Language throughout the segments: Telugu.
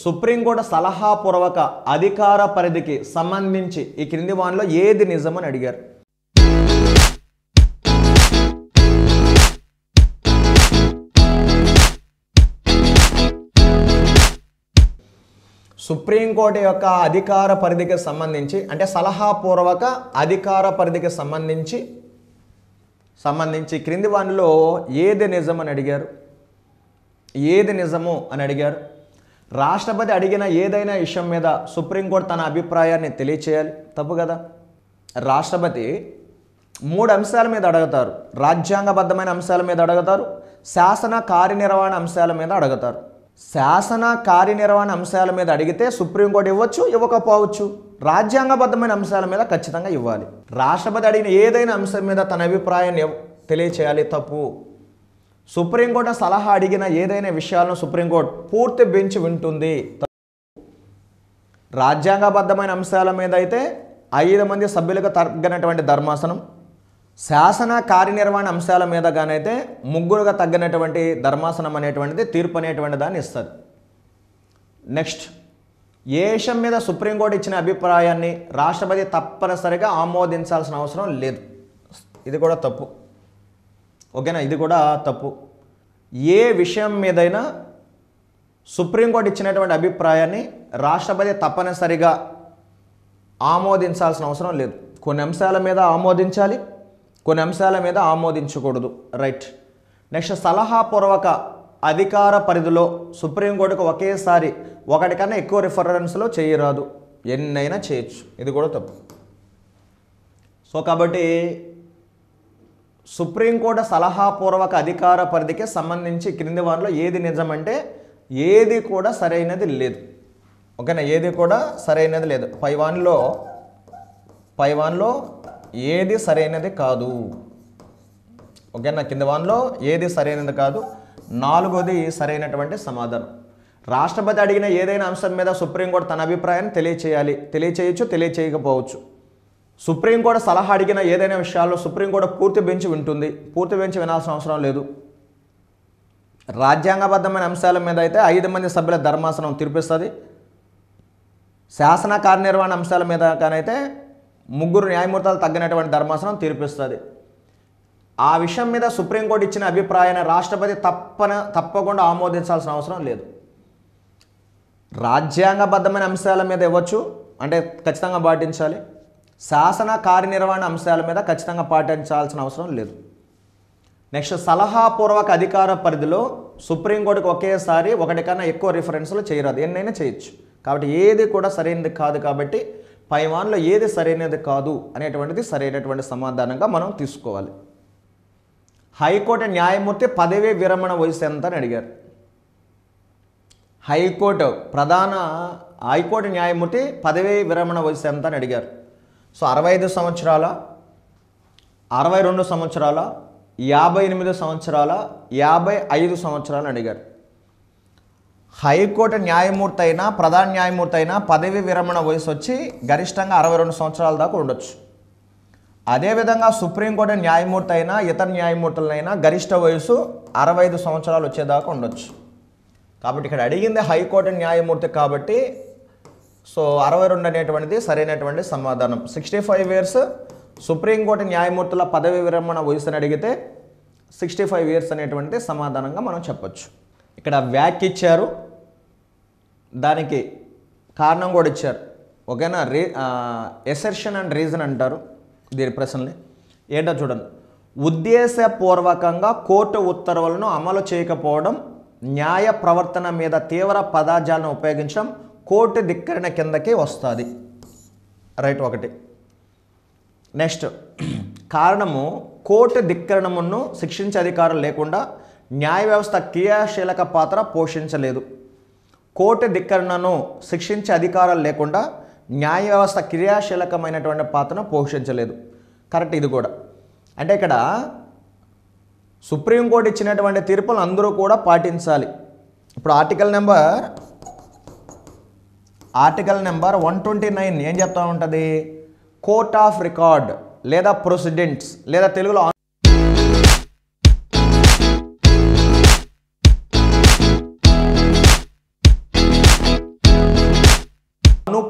సుప్రీంకోర్టు సలహాపూర్వక అధికార పరిధికి సంబంధించి ఈ క్రింది వానిలో ఏది నిజమని అడిగారు. సుప్రీంకోర్టు యొక్క అధికార పరిధికి సంబంధించి అంటే సలహాపూర్వక అధికార పరిధికి సంబంధించి క్రింది వానిలో ఏది నిజం అని అడిగారు. ఏది నిజము అని అడిగారు. రాష్ట్రపతి అడిగిన ఏదైనా విషయం మీద సుప్రీంకోర్టు తన అభిప్రాయాన్ని తెలియచేయాలి. తప్పు కదా. రాష్ట్రపతి 3 అంశాల మీద అడుగుతారు. రాజ్యాంగబద్ధమైన అంశాల మీద అడుగుతారు, శాసన కార్యనిర్వహణ అంశాల మీద అడుగుతారు. శాసన కార్యనిర్వహణ అంశాల మీద అడిగితే సుప్రీంకోర్టు ఇవ్వచ్చు, ఇవ్వకపోవచ్చు. రాజ్యాంగబద్ధమైన అంశాల మీద ఖచ్చితంగా ఇవ్వాలి. రాష్ట్రపతి అడిగిన ఏదైనా అంశం మీద తన అభిప్రాయాన్ని తెలియచేయాలి. తప్పు. సుప్రీంకోర్టు సలహా అడిగిన ఏదైనా విషయాలను సుప్రీంకోర్టు పూర్తి బెంచ్ వింటుంది. రాజ్యాంగబద్ధమైన అంశాల మీద అయితే 5 మంది సభ్యులకు తగ్గినటువంటి ధర్మాసనం, శాసన కార్యనిర్వహణ అంశాల మీద గానైతే 3గా తగ్గినటువంటి ధర్మాసనం అనేటువంటిది తీర్పు అనేటువంటి దాన్ని ఇస్తుంది. నెక్స్ట్, ఏ విషయం మీద సుప్రీంకోర్టు ఇచ్చిన అభిప్రాయాన్ని రాష్ట్రపతి తప్పనిసరిగా ఆమోదించాల్సిన అవసరం లేదు. ఇది కూడా తప్పు. ఓకేనా, ఇది కూడా తప్పు. ఏ విషయం మీదైనా సుప్రీంకోర్టు ఇచ్చినటువంటి అభిప్రాయాన్ని రాష్ట్రపతి తప్పనిసరిగా ఆమోదించాల్సిన అవసరం లేదు. కొన్ని అంశాల మీద ఆమోదించాలి, కొన్ని అంశాల మీద ఆమోదించకూడదు. రైట్. నెక్స్ట్, సలహాపూర్వక అధికార పరిధిలో సుప్రీంకోర్టుకు ఒకేసారి 1 కన్నా ఎక్కువ రిఫరెన్స్లో చేయరాదు, ఎన్నైనా చేయొచ్చు. ఇది కూడా తప్పు. సో కాబట్టి సుప్రీంకోర్టు సలహాపూర్వక అధికార పరిధికి సంబంధించి క్రింది వారిలో ఏది నిజమంటే ఏది కూడా సరైనది లేదు. ఓకేనా, ఏది కూడా సరైనది లేదు. పైవాన్లో ఏది సరైనది కాదు. ఓకేనా, కింద వాన్లో ఏది సరైనది కాదు. 4వది సరైనటువంటి సమాధానం. రాష్ట్రపతి అడిగిన ఏదైనా అంశం మీద సుప్రీంకోర్టు తన అభిప్రాయాన్ని తెలియచేయాలి. తెలియచేయచ్చు, తెలియచేయకపోవచ్చు. సుప్రీంకోర్టు సలహా అడిగిన ఏదైనా విషయాల్లో సుప్రీంకోర్టు పూర్తి బెంచ్ వింటుంది. పూర్తి బెంచ్ వినాల్సిన అవసరం లేదు. రాజ్యాంగబద్ధమైన అంశాల మీద అయితే 5 మంది సభ్యుల ధర్మాసనం తీర్పిస్తుంది. శాసన కార్యనిర్వహణ అంశాల మీద కానైతే 3 న్యాయమూర్తులు తగ్గినటువంటి ధర్మాసనం తీర్పిస్తుంది. ఆ విషయం మీద సుప్రీంకోర్టు ఇచ్చిన అభిప్రాయాన్ని రాష్ట్రపతి తప్పకుండా ఆమోదించాల్సిన అవసరం లేదు. రాజ్యాంగబద్ధమైన అంశాల మీద ఇవ్వచ్చు, అంటే ఖచ్చితంగా పాటించాలి. శాసన కార్యనిర్వహణ అంశాల మీద ఖచ్చితంగా పాటించాల్సిన అవసరం లేదు. నెక్స్ట్, సలహాపూర్వక అధికార పరిధిలో సుప్రీంకోర్టుకు ఒకేసారి 1 కన్నా ఎక్కువ రిఫరెన్స్లు చేయరాదు, ఎన్నైనా చేయొచ్చు. కాబట్టి ఏది కూడా సరైనది కాదు. కాబట్టి పైవాన్లో ఏది సరైనది కాదు అనేటువంటిది సరైనటువంటి సమాధానంగా మనం తీసుకోవాలి. హైకోర్టు న్యాయమూర్తి పదవీ విరమణ వయసు ఎంత అని అడిగారు. హైకోర్టు న్యాయమూర్తి పదవీ విరమణ వయసు ఎంత అని అడిగారు. సో 65 సంవత్సరాల, 62 సంవత్సరాల, 58 సంవత్సరాల, 55 సంవత్సరాలు అడిగారు. హైకోర్టు న్యాయమూర్తి అయినా ప్రధాన న్యాయమూర్తి అయినా పదవీ విరమణ వయసు వచ్చి గరిష్టంగా 62 సంవత్సరాల దాకా ఉండొచ్చు. అదేవిధంగా సుప్రీంకోర్టు న్యాయమూర్తి అయినా ఇతర న్యాయమూర్తులైనా గరిష్ట వయసు 65 సంవత్సరాలు వచ్చేదాకా ఉండొచ్చు. కాబట్టి ఇక్కడ అడిగింది హైకోర్టు న్యాయమూర్తి కాబట్టి సో 62 అనేటువంటిది సరైనటువంటి సమాధానం. 65 ఇయర్స్ సుప్రీంకోర్టు న్యాయమూర్తుల పదవి విరమణ వయసుని అడిగితే 65 ఇయర్స్ అనేటువంటి సమాధానంగా మనం చెప్పొచ్చు. ఇక్కడ వ్యాఖ్య ఇచ్చారు, దానికి కారణం కూడా ఇచ్చారు. ఓకేనా, ఎసెర్షన్ అండ్ రీజన్ అంటారు దీని ప్రశ్నని. ఏంటో చూడండి. ఉద్దేశపూర్వకంగా కోర్టు ఉత్తర్వులను అమలు చేయకపోవడం, న్యాయ ప్రవర్తన మీద తీవ్ర పదార్థాలను ఉపయోగించడం కోర్టు ధిక్కరణ కిందకి వస్తుంది. రైట్, 1. నెక్స్ట్, కారణము కోర్టు ధిక్కరణమును శిక్షించే అధికారం లేకుండా న్యాయ వ్యవస్థ క్రియాశీలక పాత్ర పోషించలేదు. కోర్టు ధిక్కరణను శిక్షించే అధికారాలు లేకుండా న్యాయ వ్యవస్థ క్రియాశీలకమైనటువంటి పాత్రను పోషించలేదు. కరెక్ట్. ఇది కూడా అంటే ఇక్కడ సుప్రీంకోర్టు ఇచ్చినటువంటి తీర్పులు అందరూ కూడా పాటించాలి. ఇప్పుడు ఆర్టికల్ నెంబర్ 129 ఏం చెప్తా ఉంటుంది? కోర్ట్ ఆఫ్ రికార్డ్ లేదా ప్రొసిడెంట్స్ లేదా తెలుగులో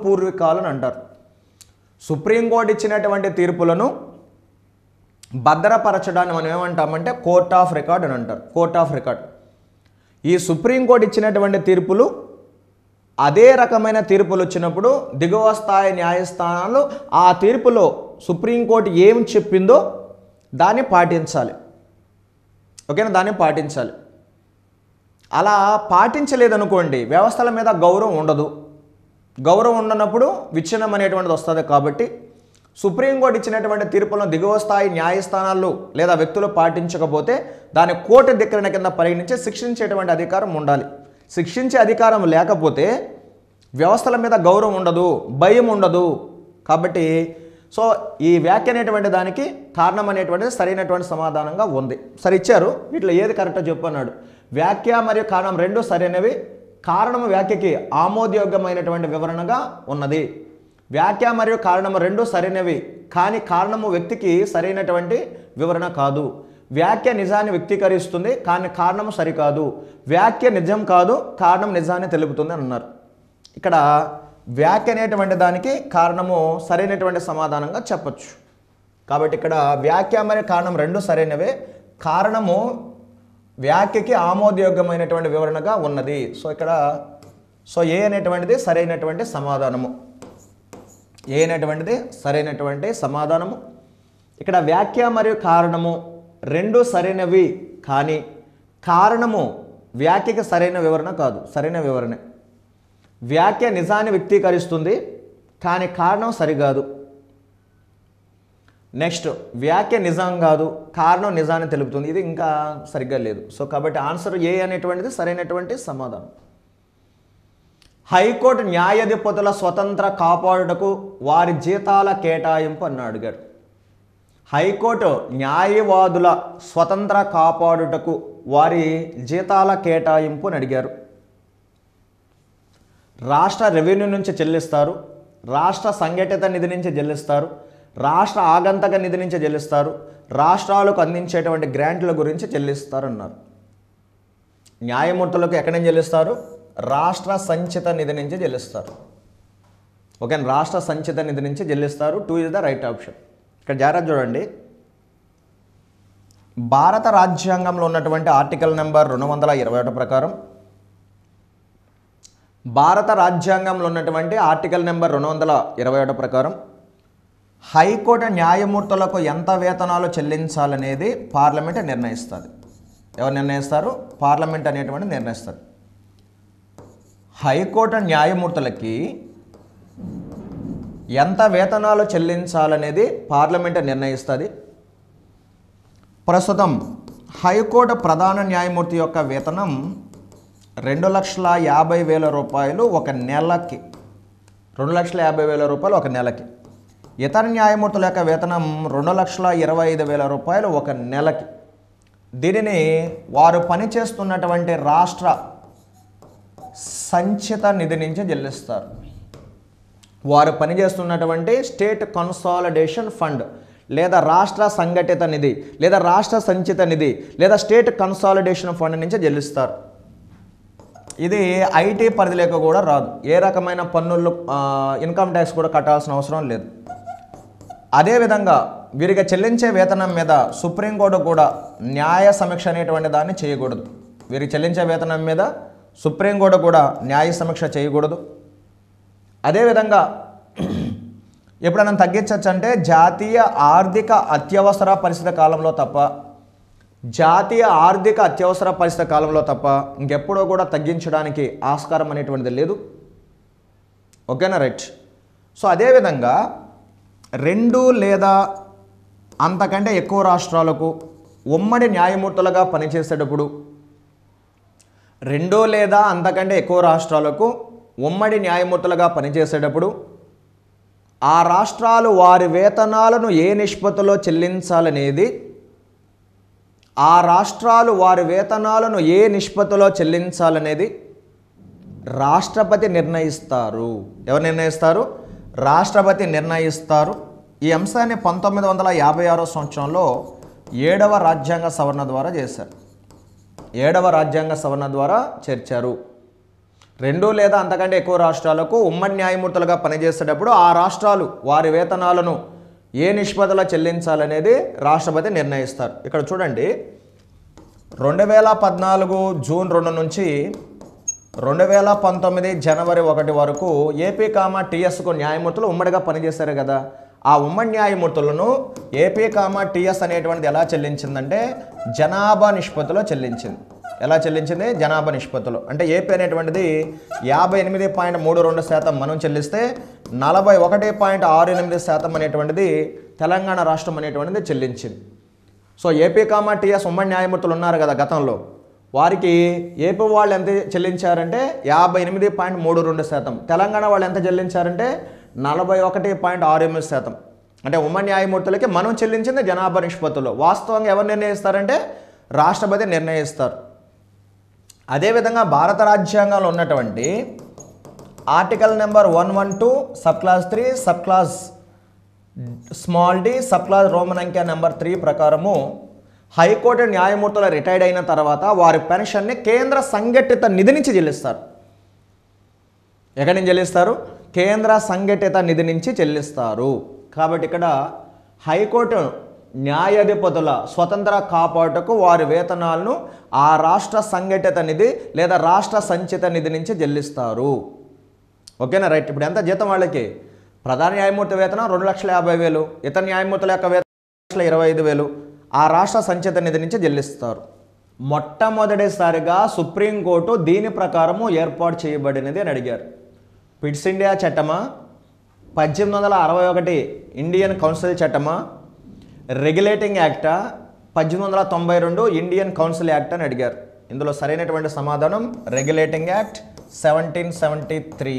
పూర్వీకాలు అని అంటారు. సుప్రీంకోర్టు ఇచ్చినటువంటి తీర్పులను భద్రపరచడాన్ని మనం ఏమంటామంటే కోర్ట్ ఆఫ్ రికార్డ్ అని అంటారు. Court of record. ఈ సుప్రీంకోర్టు ఇచ్చినటువంటి తీర్పులు అదే రకమైన తీర్పులు వచ్చినప్పుడు దిగువ స్థాయి న్యాయస్థానాలు ఆ తీర్పులో సుప్రీంకోర్టు ఏం చెప్పిందో దాన్ని పాటించాలి. ఓకేనా, దాన్ని పాటించాలి. అలా పాటించలేదనుకోండి వ్యవస్థల మీద గౌరవం ఉండదు. గౌరవం ఉండనప్పుడు విచ్ఛిన్నం అనేటువంటిది వస్తుంది. కాబట్టి సుప్రీంకోర్టు ఇచ్చినటువంటి తీర్పులను దిగువ స్థాయి న్యాయస్థానాలు లేదా వ్యక్తులు పాటించకపోతే దాన్ని కోర్టు ధిక్కరణ కింద పరిగణించి శిక్షించేటువంటి అధికారం ఉండాలి. శిక్షించే అధికారం లేకపోతే వ్యవస్థల మీద గౌరవం ఉండదు, భయం ఉండదు. కాబట్టి సో ఈ వ్యాఖ్య అనేటువంటి దానికి కారణం అనేటువంటిది సరైనటువంటి సమాధానంగా ఉంది. సరే ఇచ్చారు, వీటిలో ఏది కరెక్టో చెప్పు అన్నాడు. వ్యాఖ్య మరియు కారణం రెండు సరైనవి. కారణము వ్యాఖ్యకి ఆమోదయోగ్యమైనటువంటి వివరణగా ఉన్నది. వ్యాఖ్య మరియు కారణము రెండు సరైనవి, కానీ కారణము వ్యక్తికి సరైనటువంటి వివరణ కాదు. వ్యాఖ్య నిజాన్ని వ్యక్తీకరిస్తుంది, కానీ కారణము సరికాదు. వ్యాఖ్య నిజం కాదు, కారణం నిజాన్ని తెలుపుతుంది అని అన్నారు. ఇక్కడ వ్యాఖ్య అనేటువంటి దానికి కారణము సరైనటువంటి సమాధానంగా చెప్పచ్చు. కాబట్టి ఇక్కడ వ్యాఖ్య మరియు కారణం రెండు సరైనవే. కారణము వ్యాఖ్యకి ఆమోదయోగ్యమైనటువంటి వివరణగా ఉన్నది. సో ఇక్కడ ఏ అనేటువంటిది సరైనటువంటి సమాధానము. ఏ అనేటువంటిది సరైనటువంటి సమాధానము. ఇక్కడ వ్యాఖ్య మరియు కారణము రెండు సరైనవి, కానీ కారణము వ్యాఖ్యకి సరైన వివరణ కాదు, సరైన వివరణే. వ్యాఖ్య నిజాన్ని వ్యక్తీకరిస్తుంది, కానీ కారణం సరికాదు. నెక్స్ట్ వ్యాఖ్య నిజం కాదు, కారణం నిజాన్ని తెలుపుతుంది. ఇది ఇంకా సరిగ్గా లేదు. సో కాబట్టి ఆన్సర్ ఏ అనేటువంటిది సరైనటువంటి సమాధానం. హైకోర్టు న్యాయాధిపతుల స్వతంత్ర కాపాడుటకు వారి జీతాల కేటాయింపు అని అడిగారు. హైకోర్టు న్యాయవాదుల స్వతంత్ర కాపాడుటకు వారి జీతాల కేటాయింపు అని అడిగారు. రాష్ట్ర రెవెన్యూ నుంచి చెల్లిస్తారు, రాష్ట్ర సంఘటిత నిధి నుంచి చెల్లిస్తారు, రాష్ట్ర ఆగంతక నిధి నుంచి చెల్లిస్తారు, రాష్ట్రాలకు అందించేటువంటి గ్రాంట్ల గురించి చెల్లిస్తారన్నారు. న్యాయమూర్తులకు ఎక్కడి నుంచి చెల్లిస్తారు? రాష్ట్ర సంచిత నిధి నుంచి చెల్లిస్తారు. ఓకే, రాష్ట్ర సంచిత నిధి నుంచి చెల్లిస్తారు. 2 ఇస్ ద రైట్ ఆప్షన్. ఇక్కడ జాగ్రత్త చూడండి. భారత రాజ్యాంగంలో ఉన్నటువంటి ఆర్టికల్ నెంబర్ 221 ప్రకారం, భారత రాజ్యాంగంలో ఉన్నటువంటి ఆర్టికల్ నెంబర్ 221 ప్రకారం హైకోర్టు న్యాయమూర్తులకు ఎంత వేతనాలు చెల్లించాలనేది పార్లమెంట్ నిర్ణయిస్తుంది. ఎవరు నిర్ణయిస్తారు? పార్లమెంట్ అనేటువంటి నిర్ణయిస్తారు. హైకోర్టు న్యాయమూర్తులకి ఎంత వేతనాలు చెల్లించాలనేది పార్లమెంట్ నిర్ణయిస్తుంది. ప్రస్తుతం హైకోర్టు ప్రధాన న్యాయమూర్తి యొక్క వేతనం 2,50,000 రూపాయలు ఒక నెలకి. 2,50,000 రూపాయలు ఒక నెలకి. ఇతర న్యాయమూర్తుల యొక్క వేతనం 2,25,000 రూపాయలు ఒక నెలకి. దీనిని వారు పనిచేస్తున్నటువంటి రాష్ట్ర సంచిత నిధి నుంచి చెల్లిస్తారు. వారు పనిచేస్తున్నటువంటి స్టేట్ కన్సాలిడేషన్ ఫండ్ లేదా రాష్ట్ర సంఘటిత నిధి లేదా రాష్ట్ర సంచిత నిధి లేదా స్టేట్ కన్సాలిడేషన్ ఫండ్ నుంచి చెల్లిస్తారు. ఇది ఐటీ పరిధిలోకి కూడా రాదు. ఏ రకమైన పన్నులు ఇన్కమ్ ట్యాక్స్ కూడా కట్టాల్సిన అవసరం లేదు. అదేవిధంగా వీరికి చెల్లించే వేతనం మీద సుప్రీంకోర్టు కూడా న్యాయ సమీక్ష అనేటువంటి దాన్ని చేయకూడదు. వీరికి చెల్లించే వేతనం మీద సుప్రీంకోర్టు కూడా న్యాయ సమీక్ష చేయకూడదు. అదేవిధంగా ఎప్పుడైనా తగ్గించవచ్చు అంటే జాతీయ ఆర్థిక అత్యవసర పరిస్థితి కాలంలో తప్ప, జాతీయ ఆర్థిక అత్యవసర పరిస్థితి కాలంలో తప్ప ఇంకెప్పుడో కూడా తగ్గించడానికి ఆస్కారం అనేటువంటిది లేదు. ఓకేనా, రైట్. సో అదేవిధంగా 2 లేదా అంతకంటే ఎక్కువ రాష్ట్రాలకు ఉమ్మడి న్యాయమూర్తులుగా పనిచేసేటప్పుడు 2 లేదా అంతకంటే ఎక్కువ రాష్ట్రాలకు ఉమ్మడి న్యాయమూర్తులుగా పనిచేసేటప్పుడు ఆ రాష్ట్రాలు వారి వేతనాలను ఏ నిష్పత్తిలో చెల్లించాలనేది, ఆ రాష్ట్రాలు వారి వేతనాలను ఏ నిష్పత్తిలో చెల్లించాలనేది రాష్ట్రపతి నిర్ణయిస్తారు. ఎవరు నిర్ణయిస్తారు? రాష్ట్రపతి నిర్ణయిస్తారు. ఈ అంశాన్ని 1956 సంవత్సరంలో 7వ రాజ్యాంగ సవరణ ద్వారా చేశారు. 7వ రాజ్యాంగ సవరణ ద్వారా చేర్చారు. 2 లేదా అంతకంటే ఎక్కువ రాష్ట్రాలకు ఉమ్మడి న్యాయమూర్తులుగా పనిచేసేటప్పుడు ఆ రాష్ట్రాలు వారి వేతనాలను ఏ నిష్పత్తిలో చెల్లించాలనేది రాష్ట్రపతి నిర్ణయిస్తారు. ఇక్కడ చూడండి, 2014 జూన్ 2 నుంచి 2019 జనవరి 1 వరకు ఏపీ టీఎస్కు న్యాయమూర్తులు ఉమ్మడిగా పనిచేశారు కదా. ఆ ఉమ్మడి న్యాయమూర్తులను ఏపీ టీఎస్ అనేటువంటిది ఎలా చెల్లించిందంటే జనాభా నిష్పత్తిలో చెల్లించింది. ఎలా చెల్లించింది? జనాభా నిష్పత్తిలో. అంటే ఏపీ అనేటువంటిది 58.32% మనం చెల్లిస్తే 41.68% అనేటువంటిది తెలంగాణ రాష్ట్రం అనేటువంటిది చెల్లించింది. సో ఏపీ టీఎస్ ఉమ్మడి న్యాయమూర్తులు ఉన్నారు కదా గతంలో, వారికి ఏపీ వాళ్ళు ఎంత చెల్లించారంటే 58.32%, తెలంగాణ వాళ్ళు ఎంత చెల్లించారంటే 41.68%. అంటే ఉమ్మడి న్యాయమూర్తులకి మనం చెల్లించింది జనాభా నిష్పత్తిలో. వాస్తవంగా ఎవరు నిర్ణయిస్తారంటే రాష్ట్రపతి నిర్ణయిస్తారు. అదేవిధంగా భారత రాజ్యాంగంలో ఉన్నటువంటి article number 112 sub clause 3 sub clause small D sub clause roman అంకె నెంబర్ 3 ప్రకారము హైకోర్టు న్యాయమూర్తులు రిటైర్డ్ అయిన తర్వాత వారి పెన్షన్ని కేంద్ర సంఘటిత నిధి నుంచి చెల్లిస్తారు. ఎక్కడి నుంచి చెల్లిస్తారు? కేంద్ర సంఘటిత నిధి నుంచి చెల్లిస్తారు. కాబట్టి ఇక్కడ హైకోర్టు న్యాయాధిపతుల స్వతంత్ర కాపాటుకు వారి వేతనాలను ఆ రాష్ట్ర సంఘటిత నిధి లేదా రాష్ట్ర సంచిత నిధి నుంచి చెల్లిస్తారు. ఓకేనా? రైట్. ఇప్పుడు ఎంత జీతం వాళ్ళకి? ప్రధాన న్యాయమూర్తి వేతనం 2,50,000, ఇతర న్యాయమూర్తుల యొక్క వేతనం 1,25,000 ఆ రాష్ట్ర సంచిత నిధి నుంచి చెల్లిస్తారు. మొట్టమొదటిసారిగా సుప్రీంకోర్టు దీని ప్రకారము ఏర్పాటు చేయబడినది అని అడిగారు. పిట్స్ ఇండియా చట్టమా, 1861 ఇండియన్ కౌన్సిల్ చట్టమా, రెగ్యులేటింగ్ యాక్టా, 1892 ఇండియన్ కౌన్సిల్ యాక్ట్ అని అడిగారు. ఇందులో సరైనటువంటి సమాధానం రెగ్యులేటింగ్ యాక్ట్ 1773.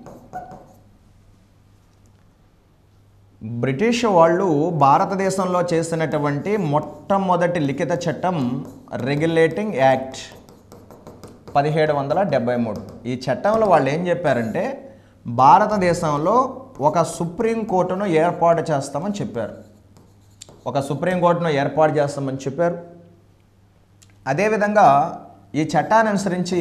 బ్రిటిష్ వాళ్ళు భారతదేశంలో చేసినటువంటి మొట్టమొదటి లిఖిత చట్టం రెగ్యులేటింగ్ యాక్ట్ 1773. ఈ చట్టంలో వాళ్ళు ఏం చెప్పారంటే భారతదేశంలో ఒక సుప్రీంకోర్టును ఏర్పాటు చేస్తామని చెప్పారు. ఒక సుప్రీంకోర్టును ఏర్పాటు చేస్తామని చెప్పారు. అదేవిధంగా ఈ చట్టాన్ని అనుసరించి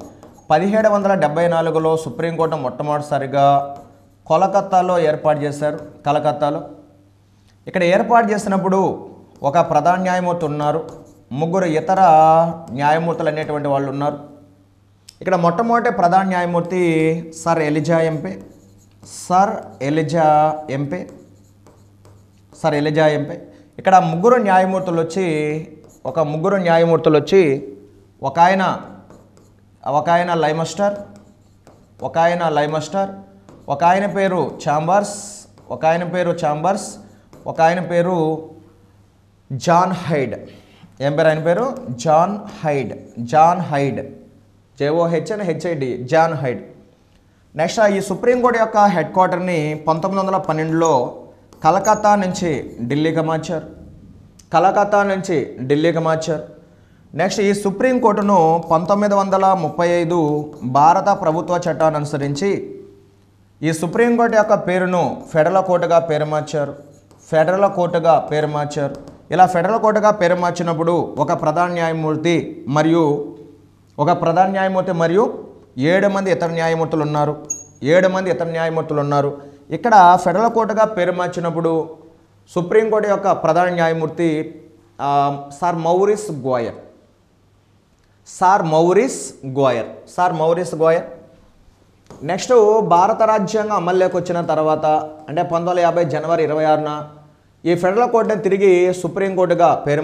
1774లో సుప్రీంకోర్టు మొట్టమొదటిసారిగా కోలకత్తాలో ఏర్పాటు చేశారు. కలకత్తాలో ఇక్కడ ఏర్పాటు చేసినప్పుడు ఒక ప్రధాన న్యాయమూర్తి ఉన్నారు, 3 ఇతర న్యాయమూర్తులు అనేటువంటి వాళ్ళు ఉన్నారు. ఇక్కడ మొట్టమొదటి ప్రధాన న్యాయమూర్తి సర్ ఎలిజా ఎంపే. ఇక్కడ 3 న్యాయమూర్తులు వచ్చి ఒక ఆయన లైమస్టర్, ఒక ఆయన పేరు చాంబర్స్, ఒక ఆయన పేరు జాన్ హైడ్. ఏం పేరు ఆయన పేరు? John Hyde, JOHNHID, John Hyde. Next ఈ సుప్రీంకోర్టు యొక్క హెడ్ క్వార్టర్ని 1912లో కలకత్తా నుంచి ఢిల్లీకి మార్చారు. నెక్స్ట్ ఈ సుప్రీంకోర్టును 1935 భారత ప్రభుత్వ చట్టాన్ని అనుసరించి ఈ సుప్రీంకోర్టు యొక్క పేరును ఫెడరల్ కోర్టుగా పేరు మార్చారు. ఇలా ఫెడరల్ కోర్టుగా పేరు మార్చినప్పుడు ఒక ప్రధాన న్యాయమూర్తి మరియు 7 మంది ఇతర న్యాయమూర్తులు ఉన్నారు. ఇక్కడ ఫెడరల్ కోర్టుగా పేరు మార్చినప్పుడు సుప్రీంకోర్టు యొక్క ప్రధాన న్యాయమూర్తి సార్ మౌరిస్ గోయర్. నెక్స్ట్ భారత రాజ్యాంగం అమల్లోకి వచ్చిన తర్వాత అంటే 1950 జనవరి 26న ఈ ఫెడరల్ కోర్టుని తిరిగి సుప్రీంకోర్టుగా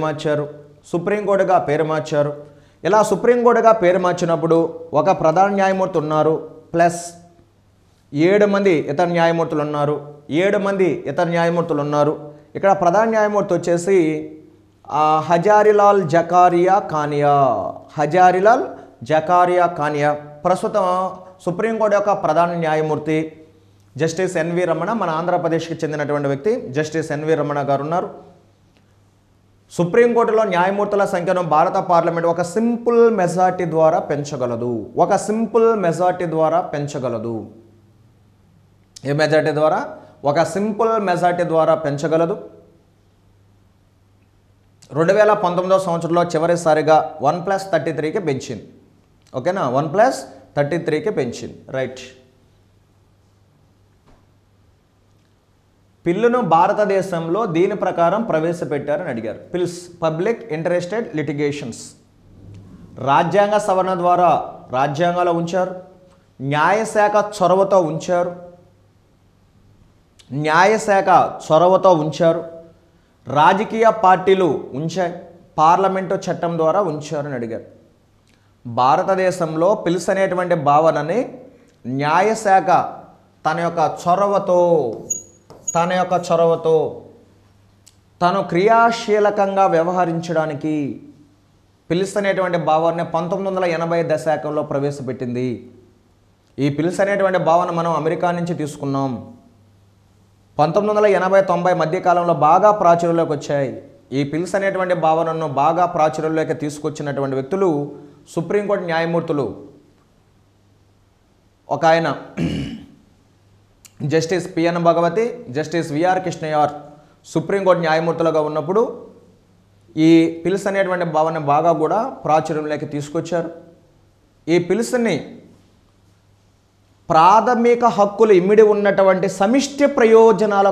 పేరు మార్చారు. ఇలా సుప్రీంకోర్టుగా పేరు మార్చినప్పుడు ఒక ప్రధాన న్యాయమూర్తి ఉన్నారు ప్లస్ 7 మంది ఇతర న్యాయమూర్తులు ఉన్నారు. ఇక్కడ ప్రధాన న్యాయమూర్తి వచ్చేసి హజారీలాల్ జకారియా కానియా. ప్రస్తుతం సుప్రీంకోర్టు యొక్క ప్రధాన న్యాయమూర్తి జస్టిస్ ఎన్వి రమణ, మన ఆంధ్రప్రదేశ్కి చెందినటువంటి వ్యక్తి జస్టిస్ ఎన్వి రమణ గారు ఉన్నారు. సుప్రీంకోర్టులో న్యాయమూర్తుల సంఖ్యను భారత పార్లమెంట్ ఒక సింపుల్ మెజార్టీ ద్వారా పెంచగలదు. ఏ మెజార్టీ ద్వారా? ఒక సింపుల్ మెజార్టీ ద్వారా పెంచగలదు. 2019 సంవత్సరంలో చివరిసారిగా 1+33కి పెంచింది. ఓకేనా? 1+33 33కి పెంచింది. రైట్. పిల్లును భారతదేశంలో దీని ప్రకారం ప్రవేశపెట్టారని అడిగారు. PILs public interested litigations. రాజ్యాంగ సవరణ ద్వారా రాజ్యాంగాలో ఉంచారు, న్యాయశాఖ చొరవతో ఉంచారు, రాజకీయ పార్టీలు ఉంచాయి, పార్లమెంటు చట్టం ద్వారా ఉంచారని అడిగారు. భారతదేశంలో పిల్స్ అనేటువంటి భావనని న్యాయశాఖ తన యొక్క చొరవతో తను క్రియాశీలకంగా వ్యవహరించడానికి పిల్స్ అనేటువంటి భావాన్ని 1980 దశాకంలో ప్రవేశపెట్టింది. ఈ పిల్స్ అనేటువంటి భావన మనం అమెరికా నుంచి తీసుకున్నాం. 1980-90 మధ్యకాలంలో బాగా ప్రాచుర్యంలోకి వచ్చాయి. ఈ పిల్స్ అనేటువంటి భావనను బాగా ప్రాచుర్యంలోకి తీసుకొచ్చినటువంటి వ్యక్తులు సుప్రీంకోర్టు న్యాయమూర్తులు. ఒక ఆయన justice PN Bhagwati, justice VR Krishna Iyer supreme court న్యాయమూర్తులుగా ఉన్నప్పుడు ఈ పిల్స్ అనేటువంటి భావన బాగా కూడా ప్రాచుర్యంలోకి తీసుకొచ్చారు. ఈ పిల్స్ని ప్రాథమిక హక్కులు ఇమిడి ఉన్నటువంటి సమిష్టి ప్రయోజనాల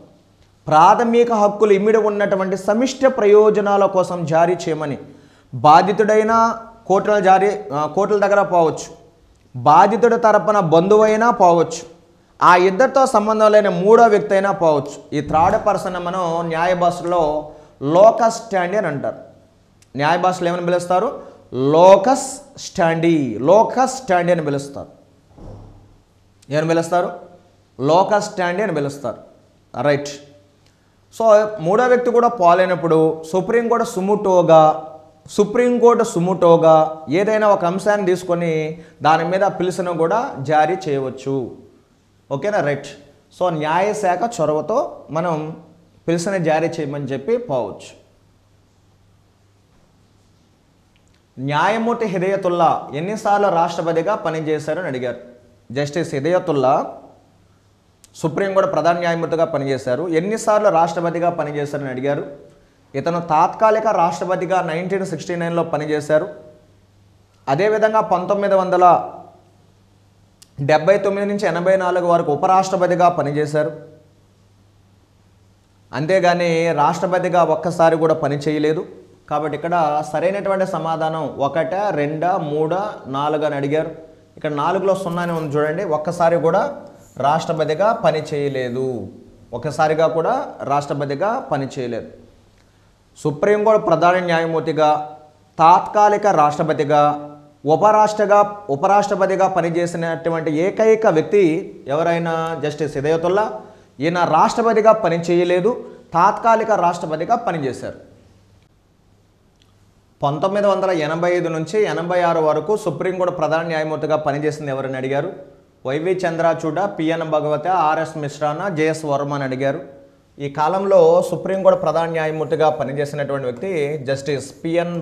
కోసం జారీ చేయమని బాధితుడైనా కోర్టుల దగ్గర పోవచ్చు, బాధితుడి తరపున బంధువైనా పోవచ్చు, ఆ ఇద్దరితో సంబంధం లేని మూడో వ్యక్తి అయినా పోవచ్చు. ఈ థర్డ్ పర్సన్ మనం న్యాయ భాషలో లోకస్ స్టాండీ అని అంటారు. న్యాయ భాషలో ఏమని పిలుస్తారు? లోకస్ స్టాండీ అని పిలుస్తారు. ఏమని పిలుస్తారు? లోకస్ స్టాండీ అని పిలుస్తారు. రైట్. సో మూడో వ్యక్తి కూడా పోలేనప్పుడు సుప్రీంకోర్టు సుముటోగా ఏదైనా ఒక అంశాన్ని తీసుకొని దాని మీద పిలుసును కూడా జారీ చేయవచ్చు. ఓకేనా? రైట్. సో న్యాయశాఖ చొరవతో మనం పిలుసుని జారీ చేయమని చెప్పి పోవచ్చు. న్యాయమూర్తి హిదయతుల్లా ఎన్నిసార్లు రాష్ట్రపతిగా పనిచేశారని అడిగారు. జస్టిస్ హిదయతుల్లా సుప్రీంకోర్టు ప్రధాన న్యాయమూర్తిగా పనిచేశారు. ఎన్నిసార్లు రాష్ట్రపతిగా పనిచేశారని అడిగారు. ఇతను తాత్కాలిక రాష్ట్రపతిగా 1969లో పనిచేశారు. అదేవిధంగా 1979 నుంచి 84 వరకు ఉపరాష్ట్రపతిగా పనిచేశారు. అంతేగాని రాష్ట్రపతిగా ఒక్కసారి కూడా పని చేయలేదు. కాబట్టి ఇక్కడ సరైనటువంటి సమాధానం 1, 2, 3, 4 అని అడిగారు. ఇక్కడ 4లో 0 అని ఉంది చూడండి. ఒక్కసారి కూడా రాష్ట్రపతిగా పని చేయలేదు. సుప్రీంకోర్టు ప్రధాన న్యాయమూర్తిగా, తాత్కాలిక రాష్ట్రపతిగా, ఉపరాష్ట్రపతిగా పనిచేసినటువంటి ఏకైక వ్యక్తి ఎవరైనా జస్టిస్ హిదయతుల్లా. ఈయన రాష్ట్రపతిగా పని చేయలేదు, తాత్కాలిక రాష్ట్రపతిగా పనిచేశారు. 1985 నుంచి 86 వరకు సుప్రీంకోర్టు ప్రధాన న్యాయమూర్తిగా పనిచేసింది ఎవరని అడిగారు. Y V Chandrachud, P N Bhagwati, R S మిశ్రానా, జేఎస్ వర్మ అని అడిగారు. ఈ కాలంలో సుప్రీంకోర్టు ప్రధాన న్యాయమూర్తిగా పనిచేసినటువంటి వ్యక్తి జస్టిస్ పిఎన్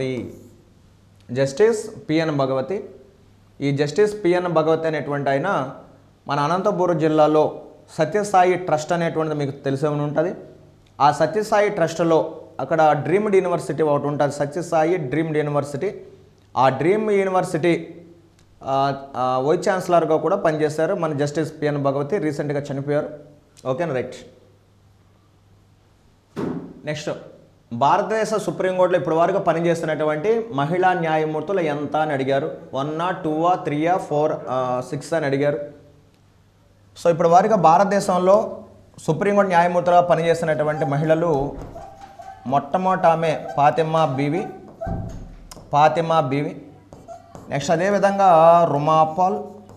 భగవతి. ఈ జస్టిస్ పిఎన్ భగవతి అనేటువంటి ఆయన మన అనంతపురం జిల్లాలో సత్యసాయి ట్రస్ట్ అనేటువంటిది మీకు తెలిసే ఉంటుంది. ఆ సత్యసాయి ట్రస్ట్లో అక్కడ డ్రీమ్డ్ యూనివర్సిటీ ఒకటి ఉంటుంది, సత్యసాయి డ్రీమ్డ్ యూనివర్సిటీ. ఆ డ్రీమ్ యూనివర్సిటీ వైస్ ఛాన్సలర్గా కూడా పనిచేశారు మన జస్టిస్ పిఎన్ భగవతి. రీసెంట్గా చనిపోయారు. ఓకేనా? రైట్. నెక్స్ట్, భారతదేశ సుప్రీంకోర్టులో ఇప్పటి వరకు పనిచేస్తున్నటువంటి మహిళా న్యాయమూర్తులు ఎంత అని అడిగారు. 1, 2, 3, 4, 6 అని అడిగారు. సో ఇప్పటి వరకు భారతదేశంలో సుప్రీంకోర్టు న్యాయమూర్తులుగా పనిచేస్తున్నటువంటి మహిళలు మొట్టమొదట ఆమె ఫాతిమా బీవి. నెక్స్ట్ అదేవిధంగా రుమాపాల్.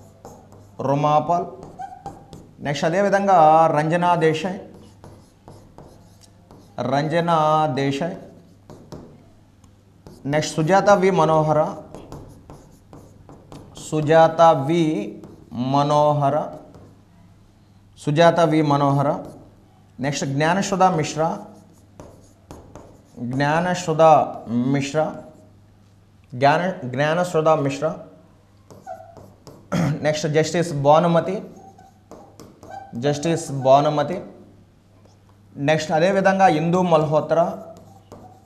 నెక్స్ట్ అదేవిధంగా Ranjana Desai. Next Sujata V Manohar. Next Gyan Sudha Misra. Next justice Bhanumathi. Next అదేవిధంగా ఇందూ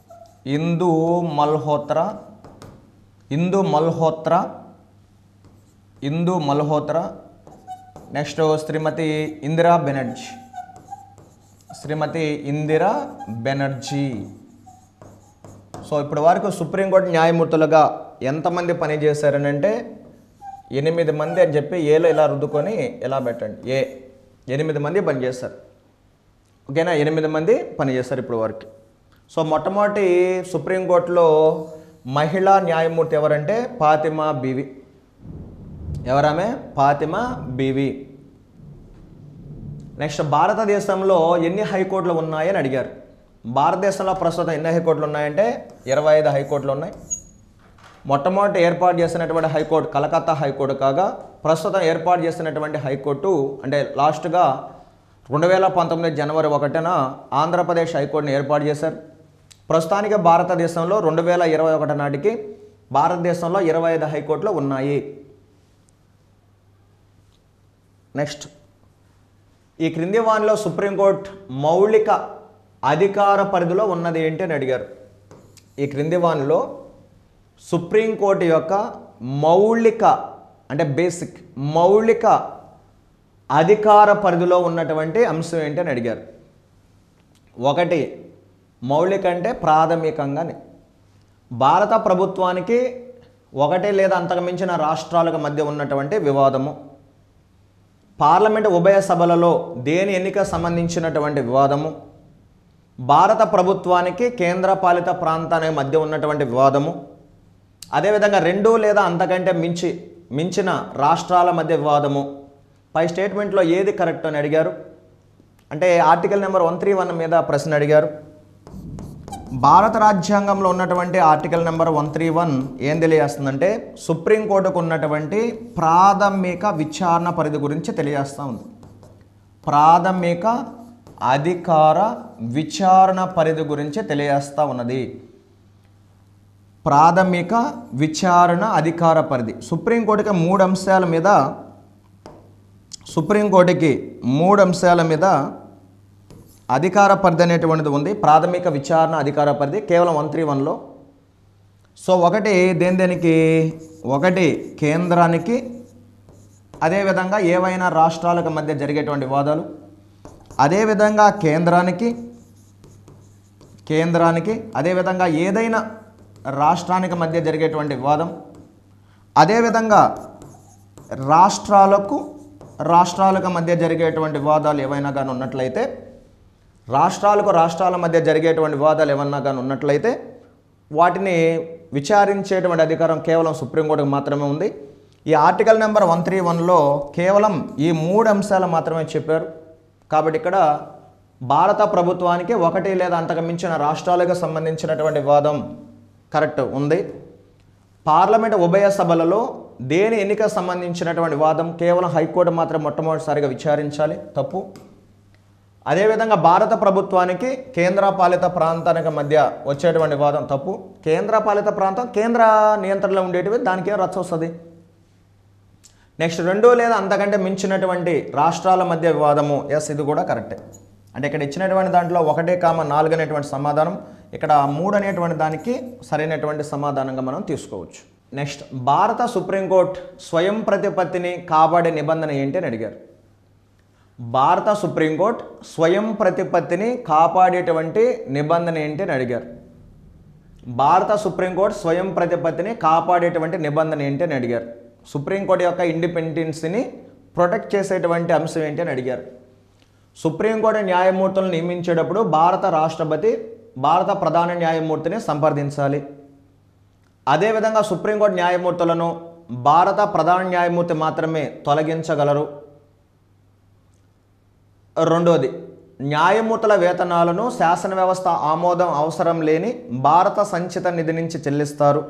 మల్హోత్రా. ఇందు మల్హోత్రా, నెక్స్ట్ శ్రీమతి ఇందిరా బెనర్జీ, శ్రీమతి ఇందిరా బెనర్జీ. సో ఇప్పటి వరకు సుప్రీంకోర్టు న్యాయమూర్తులుగా ఎంతమంది పనిచేశారని అంటే 8 మంది అని చెప్పి ఏలో ఇలా రుద్దుకొని ఇలా పెట్టండి. 8 మంది పనిచేస్తారు. ఓకేనా, 8 మంది పనిచేస్తారు ఇప్పుడు వరకు. సో మొట్టమొదటి సుప్రీంకోర్టులో మహిళా న్యాయమూర్తి ఎవరంటే ఫాతిమా బీవి. ఎవరామె? ఫాతిమా బీవి. నెక్స్ట్ భారతదేశంలో ఎన్ని హైకోర్టులు ఉన్నాయని అడిగారు. భారతదేశంలో ప్రస్తుతం ఎన్ని హైకోర్టులు ఉన్నాయంటే 25 హైకోర్టులు ఉన్నాయి. మొట్టమొదటి ఏర్పాటు చేసినటువంటి హైకోర్టు కలకత్తా హైకోర్టు కాగా, ప్రస్తుతం ఏర్పాటు చేసినటువంటి హైకోర్టు అంటే లాస్ట్గా 2019 జనవరి 1న ఆంధ్రప్రదేశ్ హైకోర్టుని ఏర్పాటు చేశారు. ప్రస్తుతానికి భారతదేశంలో 2021 నాటికి భారతదేశంలో 25 హైకోర్టులు ఉన్నాయి. నెక్స్ట్, ఈ క్రింది వానిలో సుప్రీంకోర్టు మౌలిక అధికార పరిధిలో ఉన్నది ఏంటి అని అడిగారు. ఈ క్రింది వానిలో సుప్రీంకోర్టు యొక్క మౌలిక అంటే బేసిక్ మౌలిక అధికార పరిధిలో ఉన్నటువంటి అంశం ఏంటి అని అడిగారు. 1 మౌలిక అంటే ప్రాథమికంగానే భారత ప్రభుత్వానికి 1 లేదా అంతకు మించిన రాష్ట్రాలకు మధ్య ఉన్నటువంటి వివాదము, పార్లమెంటు ఉభయ సభలలో దేని ఎన్నిక సంబంధించినటువంటి వివాదము, భారత ప్రభుత్వానికి కేంద్రపాలిత ప్రాంతానికి మధ్య ఉన్నటువంటి వివాదము, అదేవిధంగా 2 లేదా అంతకంటే మించిన రాష్ట్రాల మధ్య వివాదము. పై స్టేట్మెంట్లో ఏది కరెక్ట్ అని అడిగారు. అంటే ఆర్టికల్ నెంబర్ 131 మీద ప్రశ్న అడిగారు. భారత రాజ్యాంగంలో ఉన్నటువంటి ఆర్టికల్ నెంబర్ 131 ఏం తెలియజేస్తుందంటే సుప్రీంకోర్టుకు ఉన్నటువంటి ప్రాథమిక విచారణ పరిధి గురించి తెలియజేస్తూ ఉంది. ప్రాథమిక అధికార విచారణ పరిధి గురించి తెలియజేస్తూ ఉన్నది. ప్రాథమిక విచారణ అధికార పరిధి సుప్రీంకోర్టుకి 3 అంశాల మీద అధికార పరిధి అనేటువంటిది ఉంది. ప్రాథమిక విచారణ అధికార పరిధి కేవలం 131లో. సో 1 దేనికి 1 కేంద్రానికి, అదేవిధంగా ఏవైనా రాష్ట్రాలకు మధ్య జరిగేటువంటి వివాదాలు, అదేవిధంగా కేంద్రానికి అదేవిధంగా ఏదైనా రాష్ట్రానికి మధ్య జరిగేటువంటి వివాదం, అదేవిధంగా రాష్ట్రాలకు మధ్య జరిగేటువంటి వివాదాలు ఏవైనా కానీ ఉన్నట్లయితే, రాష్ట్రాల మధ్య జరిగేటువంటి వివాదాలు ఏమన్నా కానీ ఉన్నట్లయితే వాటిని విచారించేటువంటి అధికారం కేవలం సుప్రీంకోర్టుకు మాత్రమే ఉంది. ఈ ఆర్టికల్ నెంబర్ 131లో కేవలం ఈ 3 అంశాలు మాత్రమే చెప్పారు. కాబట్టి ఇక్కడ భారత ప్రభుత్వానికి 1 లేదా అంతకు మించిన రాష్ట్రాలకు సంబంధించినటువంటి వివాదం కరెక్ట్ ఉంది. పార్లమెంట్ ఉభయ సభలలో దేని ఎన్నిక సంబంధించినటువంటి వివాదం కేవలం హైకోర్టు మాత్రం మొట్టమొదటిసారిగా విచారించాలి, తప్పు. అదేవిధంగా భారత ప్రభుత్వానికి కేంద్రపాలిత ప్రాంతానికి మధ్య వచ్చేటువంటి వివాదం తప్పు. కేంద్రపాలిత ప్రాంతం కేంద్ర నియంత్రణలో ఉండేటివి, దానికి రచ్చ వస్తుంది. నెక్స్ట్ 2 లేదా అంతకంటే మించినటువంటి రాష్ట్రాల మధ్య వివాదము, ఎస్ ఇది కూడా కరెక్టే. అంటే ఇక్కడ ఇచ్చినటువంటి దాంట్లో 1,4 అనేటువంటి సమాధానం, ఇక్కడ 3 అనేటువంటి దానికి సరైనటువంటి సమాధానంగా మనం తీసుకోవచ్చు. నెక్స్ట్, భారత సుప్రీంకోర్టు స్వయం ప్రతిపత్తిని కాపాడే నిబంధన ఏంటి అని అడిగారు. భారత సుప్రీంకోర్టు స్వయం ప్రతిపత్తిని కాపాడేటువంటి నిబంధన ఏంటి అని అడిగారు. భారత సుప్రీంకోర్టు స్వయం ప్రతిపత్తిని కాపాడేటువంటి నిబంధన ఏంటి అని అడిగారు. సుప్రీంకోర్టు యొక్క ఇండిపెండెన్స్ని ప్రొటెక్ట్ చేసేటువంటి అంశం ఏంటి అని అడిగారు. సుప్రీంకోర్టు న్యాయమూర్తులను నియమించేటప్పుడు భారత రాష్ట్రపతి భారత ప్రధాన న్యాయమూర్తిని సంప్రదించాలి. అదేవిధంగా సుప్రీంకోర్టు న్యాయమూర్తులను భారత ప్రధాన న్యాయమూర్తి మాత్రమే తొలగించగలరు. 2వది, న్యాయమూర్తుల వేతనాలను శాసన వ్యవస్థ ఆమోదం అవసరం లేని భారత సంచిత నిధి నుంచి చెల్లిస్తారు.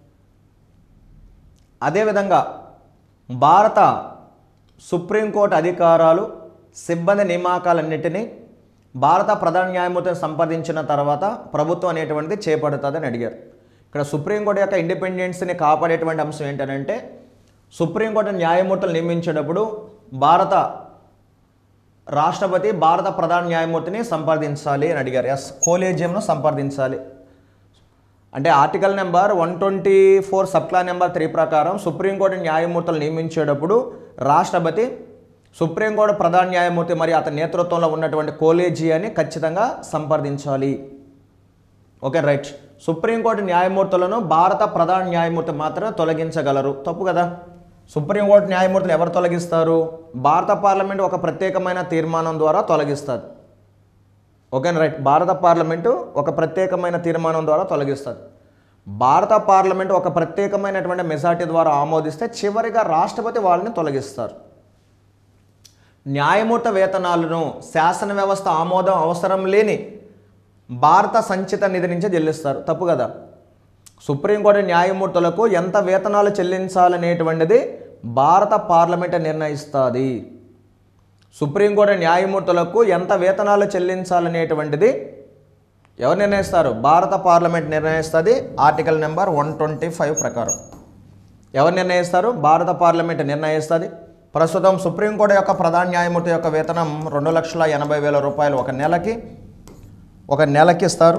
అదేవిధంగా భారత సుప్రీంకోర్టు అధికారాలు సిబ్బంది నియామకాలన్నింటినీ భారత ప్రధాన న్యాయమూర్తిని సంప్రదించిన తర్వాత ప్రభుత్వం అనేటువంటిది చేపడుతుందని అడిగారు. ఇక్కడ సుప్రీంకోర్టు యొక్క ఇండిపెండెన్స్ని కాపాడేటువంటి అంశం ఏంటంటే సుప్రీంకోర్టు న్యాయమూర్తులు నియమించేటప్పుడు భారత రాష్ట్రపతి భారత ప్రధాన న్యాయమూర్తిని సంప్రదించాలి అని అడిగారు. ఎస్, కోలేజియంను సంప్రదించాలి. అంటే article number 124 sub clause number 3 ప్రకారం సుప్రీంకోర్టు న్యాయమూర్తులు నియమించేటప్పుడు రాష్ట్రపతి సుప్రీంకోర్టు ప్రధాన న్యాయమూర్తి మరియు అతని నేతృత్వంలో ఉన్నటువంటి కోలేజియాని ఖచ్చితంగా సంప్రదించాలి. Okay right. సుప్రీంకోర్టు న్యాయమూర్తులను భారత ప్రధాన న్యాయమూర్తి మాత్రమే తొలగించగలరు. తప్పు కదా. సుప్రీంకోర్టు న్యాయమూర్తులు ఎవరు తొలగిస్తారు? భారత పార్లమెంటు ఒక ప్రత్యేకమైన తీర్మానం ద్వారా తొలగిస్తారు. Okay right. భారత పార్లమెంటు ఒక ప్రత్యేకమైన తీర్మానం ద్వారా తొలగిస్తారు. భారత పార్లమెంటు ఒక ప్రత్యేకమైనటువంటి మెజార్టీ ద్వారా ఆమోదిస్తే చివరిగా రాష్ట్రపతి వాళ్ళని తొలగిస్తారు. న్యాయమూర్తి వేతనాలను శాసన వ్యవస్థ ఆమోదం అవసరం లేని భారత సంచిత నిధి నుంచి చెల్లిస్తారు. తప్పు కదా. సుప్రీంకోర్టు న్యాయమూర్తులకు ఎంత వేతనాలు చెల్లించాలనేటువంటిది భారత పార్లమెంట్ నిర్ణయిస్తుంది. సుప్రీంకోర్టు న్యాయమూర్తులకు ఎంత వేతనాలు చెల్లించాలనేటువంటిది ఎవరు నిర్ణయిస్తారు? భారత పార్లమెంట్ నిర్ణయిస్తుంది. ఆర్టికల్ నెంబర్ 125 ప్రకారం ఎవరు నిర్ణయిస్తారు? భారత పార్లమెంట్ నిర్ణయిస్తుంది. ప్రస్తుతం సుప్రీంకోర్టు యొక్క ప్రధాన న్యాయమూర్తి యొక్క వేతనం 2,80,000 రూపాయలు ఒక నెలకి ఇస్తారు.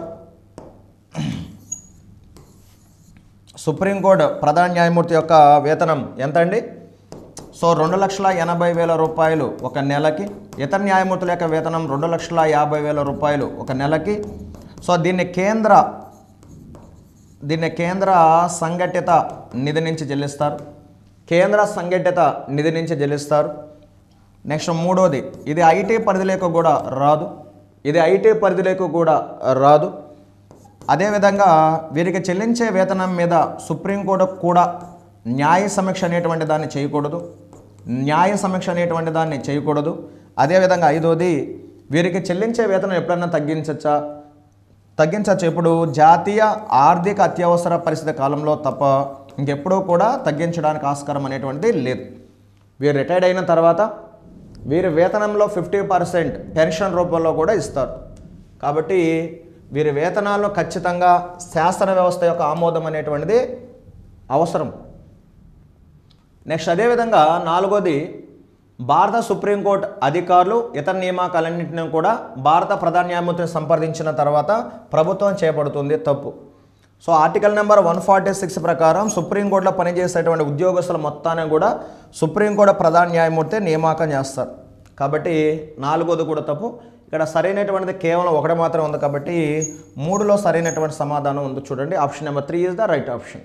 సుప్రీంకోర్టు ప్రధాన న్యాయమూర్తి యొక్క వేతనం ఎంత అండి? సో 2,80,000 రూపాయలు ఒక నెలకి. ఇతర న్యాయమూర్తుల యొక్క వేతనం 2,50,000 రూపాయలు ఒక నెలకి. సో దీన్ని కేంద్ర సంఘటిత నిధి నుంచి చెల్లిస్తారు. కేంద్ర సంఘటిత నిధి నుంచి చెల్లిస్తారు. నెక్స్ట్ మూడోది, ఇది ఐటీ పరిధిలోకి కూడా రాదు. అదేవిధంగా వీరికి చెల్లించే వేతనం మీద సుప్రీంకోర్టు కూడా న్యాయ సమీక్ష అనేటువంటి దాన్ని చేయకూడదు. అదేవిధంగా ఐదోది, వీరికి చెల్లించే వేతనం ఎప్పుడైనా తగ్గించవచ్చు. ఇప్పుడు జాతీయ ఆర్థిక అత్యవసర పరిస్థితి కాలంలో తప్ప ఇంకెప్పుడూ కూడా తగ్గించడానికి ఆస్కారం అనేటువంటిది లేదు. వీరు రిటైర్డ్ అయిన తర్వాత వీరి వేతనంలో 50% పెన్షన్ రూపంలో కూడా ఇస్తారు. కాబట్టి వీరి వేతనాల్లో ఖచ్చితంగా శాసన వ్యవస్థ యొక్క ఆమోదం అనేటువంటిది అవసరం. నెక్స్ట్ అదేవిధంగా నాలుగోది, భారత సుప్రీంకోర్టు అధికారులు ఇతర నియామకాలన్నింటినీ కూడా భారత ప్రధాన న్యాయమూర్తిని సంప్రదించిన తర్వాత ప్రభుత్వం చేపడుతుంది. తప్పు. సో ఆర్టికల్ నెంబర్ 146 ప్రకారం సుప్రీంకోర్టులో పనిచేసేటువంటి ఉద్యోగస్తుల మొత్తాన్ని కూడా సుప్రీంకోర్టు ప్రధాన న్యాయమూర్తి నియామకం చేస్తారు. కాబట్టి నాలుగోది కూడా తప్పు. ఇక్కడ సరైనటువంటిది కేవలం ఒకటి మాత్రం ఉంది. కాబట్టి 3లో సరైనటువంటి సమాధానం ఉంది. చూడండి, option number 3 is the right option.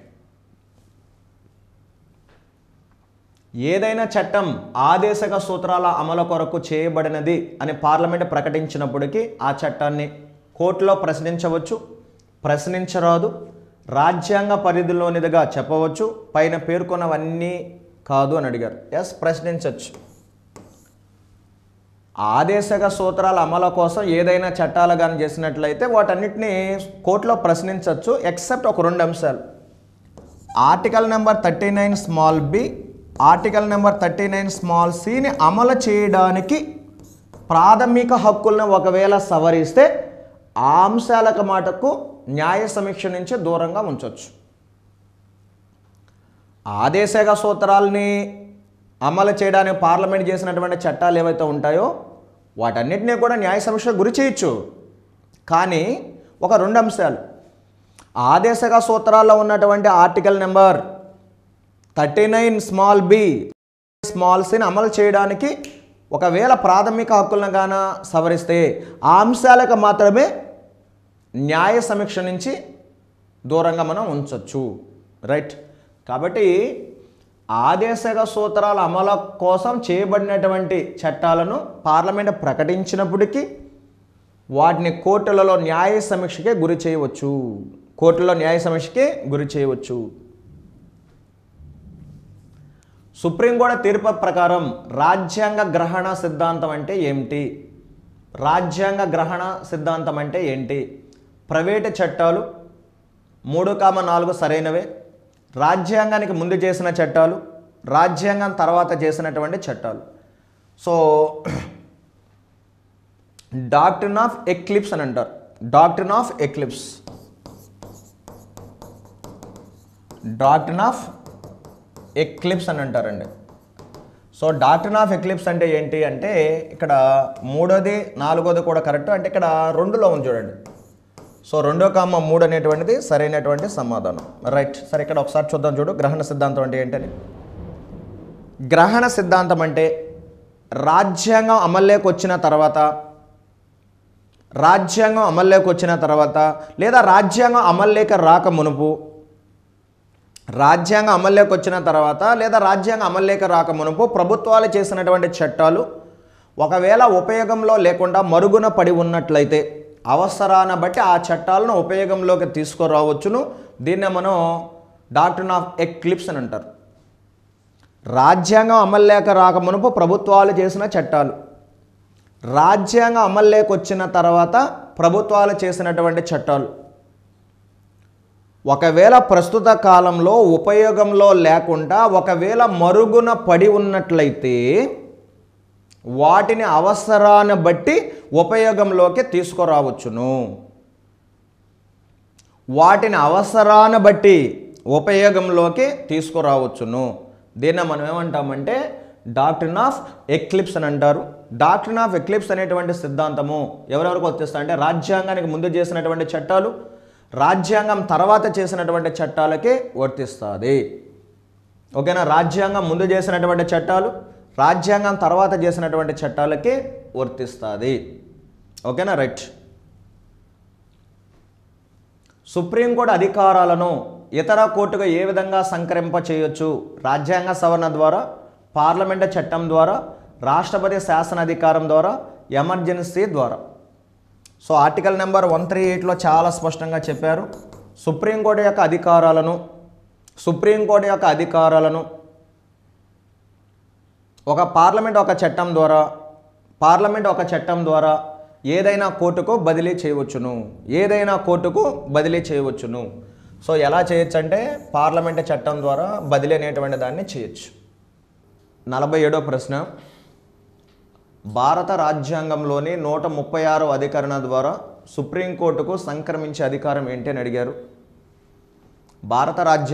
ఏదైనా చట్టం ఆదేశక సూత్రాల అమలు కొరకు చేయబడినది అని పార్లమెంట్ ప్రకటించినప్పటికీ ఆ చట్టాన్ని కోర్టులో ప్రశ్నించవచ్చు, ప్రశ్నించరాదు, రాజ్యాంగ పరిధిలోనిదిగా చెప్పవచ్చు, పైన పేర్కొన్నవన్నీ కాదు అని అడిగారు. ఎస్, ప్రశ్నించవచ్చు. ఆదేశక సూత్రాల అమలు కోసం ఏదైనా చట్టాలు కానీ చేసినట్లయితే వాటన్నిటిని కోర్టులో ప్రశ్నించవచ్చు, ఎక్సెప్ట్ ఒక 2 అంశాలు. Article number 39 small B, article number 39 small సిని అమలు చేయడానికి ప్రాథమిక హక్కులను ఒకవేళ సవరిస్తే ఆ అంశాలకు మాటకు న్యాయ సమీక్ష నుంచి దూరంగా ఉంచవచ్చు. ఆదేశక సూత్రాలని అమలు చేయడానికి పార్లమెంట్ చేసినటువంటి చట్టాలు ఏవైతే ఉంటాయో వాటన్నిటినీ కూడా న్యాయ సమీక్ష గురి చేయొచ్చు. కానీ ఒక 2 అంశాలు, ఆదేశక సూత్రాల్లో ఉన్నటువంటి article number 39 small B small సిని అమలు చేయడానికి ఒకవేళ ప్రాథమిక హక్కులను గాన సవరిస్తే ఆ అంశాలకు మాత్రమే న్యాయ సమీక్ష నుంచి దూరంగా మనం ఉంచవచ్చు. రైట్. కాబట్టి ఆదేశక సూత్రాల అమలు కోసం చేయబడినటువంటి చట్టాలను పార్లమెంట్ ప్రకటించినప్పటికీ వాటిని కోర్టులలో న్యాయ సమీక్షకే గురి చేయవచ్చు. సుప్రీంకోర్టు తీర్పు ప్రకారం రాజ్యాంగ గ్రహణ సిద్ధాంతం అంటే ఏంటి? ప్రైవేటు చట్టాలు 3,4 సరైనవే, రాజ్యాంగానికి ముందు చేసిన చట్టాలు, రాజ్యాంగం తర్వాత చేసినటువంటి చట్టాలు. సో డాక్ట్రిన్ ఆఫ్ ఎక్లిప్స్ అని అంటారు. డాక్ట్రిన్ ఆఫ్ ఎక్లిప్స్ అని అంటారండి. సో డాక్ట్రిన్ ఆఫ్ ఎక్లిప్స్ అంటే ఏంటి అంటే ఇక్కడ 3వ 4వది కూడా కరెక్ట్. అంటే ఇక్కడ 2లో ఉంది చూడండి. సో 2,3 అనేటువంటిది సరైనటువంటి సమాధానం. రైట్. సరే, ఇక్కడ ఒకసారి చూద్దాం. చూడు, గ్రహణ సిద్ధాంతం అంటే ఏంటని. గ్రహణ సిద్ధాంతం అంటే రాజ్యాంగం అమల్లోకి వచ్చిన తర్వాత లేదా రాజ్యాంగం అమల్లోకి రాక మునుపు, ప్రభుత్వాలు చేసినటువంటి చట్టాలు ఒకవేళ ఉపయోగంలో లేకుండా మరుగున పడి ఉన్నట్లయితే అవసరాన్ని బట్టి ఆ చట్టాలను ఉపయోగంలోకి తీసుకురావచ్చును. దీన్నే మనం డాక్ట్రిన్ ఆఫ్ ఎక్లిప్స్ అని అంటారు. రాజ్యాంగం అమల్లోకి రాక మునుపు ప్రభుత్వాలు చేసిన చట్టాలు, రాజ్యాంగం అమల్లోకి వచ్చిన తర్వాత ప్రభుత్వాలు చేసినటువంటి చట్టాలు ఒకవేళ ప్రస్తుత కాలంలో ఉపయోగంలో లేకుండా ఒకవేళ మరుగున పడి ఉన్నట్లయితే వాటిని అవసరాన్ని బట్టి ఉపయోగంలోకి తీసుకురావచ్చును. దీన్ని మనం ఏమంటామంటే డాక్ట్రిన్ ఆఫ్ ఎక్లిప్స్ అని అంటారు. డాక్ట్రిన్ ఆఫ్ ఎక్లిప్స్ అనేటువంటి సిద్ధాంతము ఎవరెవరికి వర్తిస్తాయి అంటే రాజ్యాంగానికి ముందు చేసినటువంటి చట్టాలు, రాజ్యాంగం తర్వాత చేసినటువంటి చట్టాలకే వర్తిస్తుంది. ఓకేనా? రాజ్యాంగం ముందు చేసినటువంటి చట్టాలు, రాజ్యాంగం తర్వాత చేసినటువంటి చట్టాలకే వర్తిస్తుంది. ఓకేనా? రైట్. సుప్రీంకోర్టు అధికారాలను ఇతర కోర్టుగా ఏ విధంగా సంకరింప చేయొచ్చు? రాజ్యాంగ సవరణ ద్వారా, పార్లమెంటు చట్టం ద్వారా, రాష్ట్రపతి శాసనాధికారం ద్వారా, ఎమర్జెన్సీ ద్వారా. సో ఆర్టికల్ నెంబర్ 138లో చాలా స్పష్టంగా చెప్పారు. సుప్రీంకోర్టు యొక్క అధికారాలను ఒక పార్లమెంట్ ఒక చట్టం ద్వారా ఏదైనా కోర్టుకు బదిలీ చేయవచ్చును. సో ఎలా చేయొచ్చు అంటే పార్లమెంటు చట్టం ద్వారా బదిలీ అనేటువంటి దాన్ని చేయొచ్చు. 47వ ప్రశ్న, భారత రాజ్యాంగంలోని 136వ అధికరణ ద్వారా సుప్రీంకోర్టుకు సంక్రమించే అధికారం ఏంటి అని అడిగారు. భారత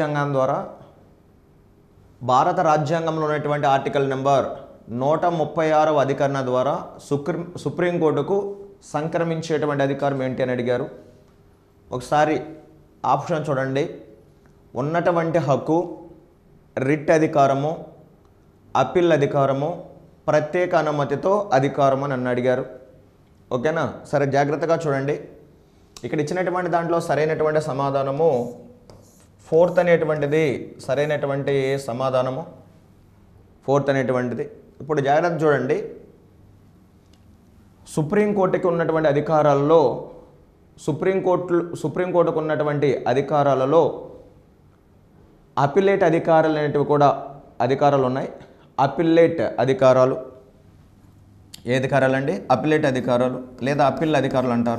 రాజ్యాంగంలో ఉన్నటువంటి ఆర్టికల్ నెంబర్ 136వ అధికరణ ద్వారా సుప్రీంకోర్టుకు సంక్రమించేటువంటి అధికారం ఏంటి అని అడిగారు. ఒకసారి ఆప్షన్ చూడండి. ఉన్నటువంటి హక్కు, రిట్ అధికారము, అప్పీల్ అధికారము, ప్రత్యేక అనుమతితో అధికారం అని అడిగారు. ఓకేనా? సరే, జాగ్రత్తగా చూడండి. ఇక్కడ ఇచ్చినటువంటి దాంట్లో సరైనటువంటి సమాధానము 4th అనేటువంటిది సరైనటువంటి సమాధానము. 4th అనేటువంటిది. ఇప్పుడు జాగ్రత్త చూడండి. సుప్రీంకోర్టుకి ఉన్నటువంటి అధికారాలలో సుప్రీంకోర్టుకు ఉన్నటువంటి అధికారాలలో అపిలేట్ అధికారాలు అనేటివి కూడా అధికారాలు ఉన్నాయి. అపిలేట్ అధికారాలు ఏ అధికారాలు అండి? అపిలేట్ అధికారాలు లేదా అప్పీల్ అధికారులు అంటారు.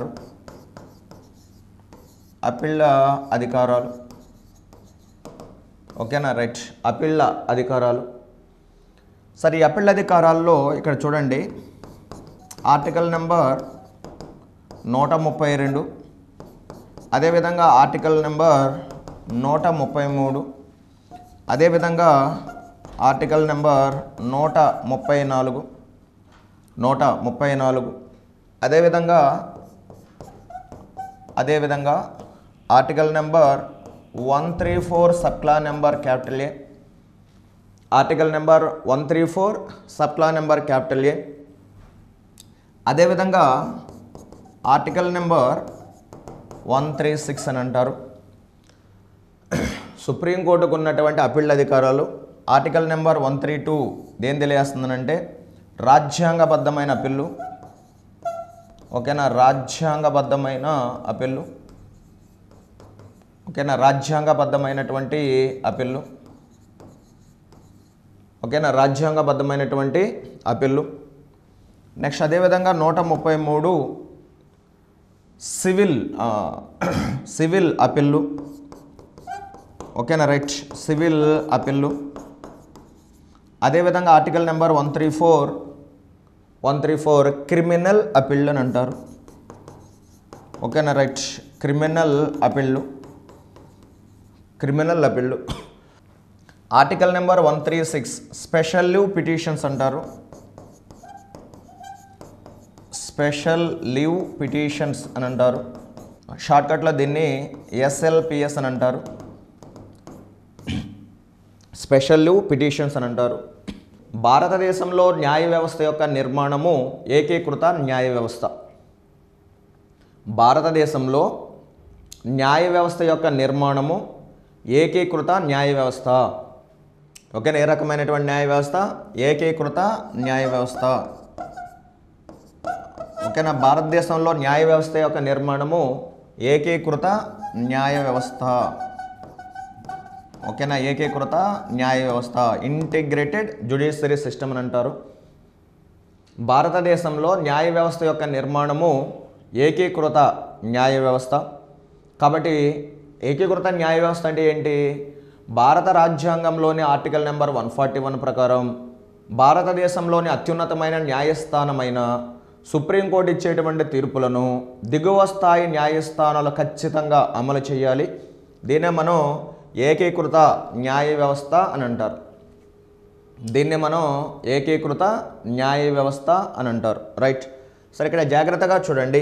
అప్పీల్ అధికారాలు. ఓకేనా? రైట్. అప్పీల్ అధికారాలు. సరే, ఈ అప్పీల్ అధికారాల్లో ఇక్కడ చూడండి. ఆర్టికల్ నెంబర్ 132, అదేవిధంగా ఆర్టికల్ నెంబర్ 133, అదేవిధంగా ఆర్టికల్ నెంబర్ 134, అదేవిధంగా article number 134 subclause number capital A, article number 134 subclause number capital A, అదేవిధంగా ఆర్టికల్ నెంబర్ 136 అని అంటారు. సుప్రీంకోర్టుకు ఉన్నటువంటి అప్పీల్ అధికారాలు. ఆర్టికల్ నెంబర్ 132 దేని తెలియజేస్తుందనంటే రాజ్యాంగబద్ధమైన అప్పీళ్ళు. ఓకేనా? రాజ్యాంగబద్ధమైన అప్పీళ్ళు. ఓకేనా? రాజ్యాంగబద్ధమైనటువంటి అప్పీళ్ళు. ఓకేనా? రాజ్యాంగబద్ధమైనటువంటి అప్పీళ్ళు. నెక్స్ట్ అదేవిధంగా 133 సివిల్ అప్పీళ్ళు. ఓకేనా? రైట్. సివిల్ అప్పీళ్ళు. అదేవిధంగా ఆర్టికల్ నెంబర్ 134 క్రిమినల్ అప్పీళ్ళు అని అంటారు. ఓకేనా? రైట్. క్రిమినల్ అప్పీళ్ళు. Article number 136 special leave petitions అంటారు. స్పెషల్ లీవ్ పిటిషన్స్ అని అంటారు. షార్ట్కట్లో దీన్ని ఎస్ఎల్పిఎస్ అని అంటారు, స్పెషల్ లీవ్ పిటిషన్స్ అని అంటారు. భారతదేశంలో న్యాయ వ్యవస్థ యొక్క నిర్మాణము ఏకీకృత న్యాయ వ్యవస్థ. భారతదేశంలో న్యాయ వ్యవస్థ యొక్క నిర్మాణము ఏకీకృత న్యాయ వ్యవస్థ. ఓకేనా, ఏ రకమైనటువంటి న్యాయ వ్యవస్థ? ఏకీకృత న్యాయ వ్యవస్థ. ఓకేనా, భారతదేశంలో న్యాయ వ్యవస్థ యొక్క నిర్మాణము ఏకీకృత న్యాయ వ్యవస్థ. ఓకేనా, ఏకీకృత న్యాయ వ్యవస్థ, ఇంటిగ్రేటెడ్ జ్యుడిషియరీ సిస్టమ్ అని అంటారు. భారతదేశంలో న్యాయ వ్యవస్థ యొక్క నిర్మాణము ఏకీకృత న్యాయ వ్యవస్థ. కాబట్టి ఏకీకృత న్యాయ వ్యవస్థ అంటే ఏంటి? భారత రాజ్యాంగంలోని ఆర్టికల్ నెంబర్ 141 ప్రకారం భారతదేశంలోని అత్యున్నతమైన న్యాయస్థానమైన సుప్రీంకోర్టు ఇచ్చేటువంటి తీర్పులను దిగువ స్థాయి న్యాయస్థానాలు ఖచ్చితంగా అమలు చేయాలి. దీన్నే మనం ఏకీకృత న్యాయ వ్యవస్థ అని అంటారు. దీన్ని మనం ఏకీకృత న్యాయ వ్యవస్థ అని అంటారు. రైట్. సరే, ఇక్కడ జాగ్రత్తగా చూడండి.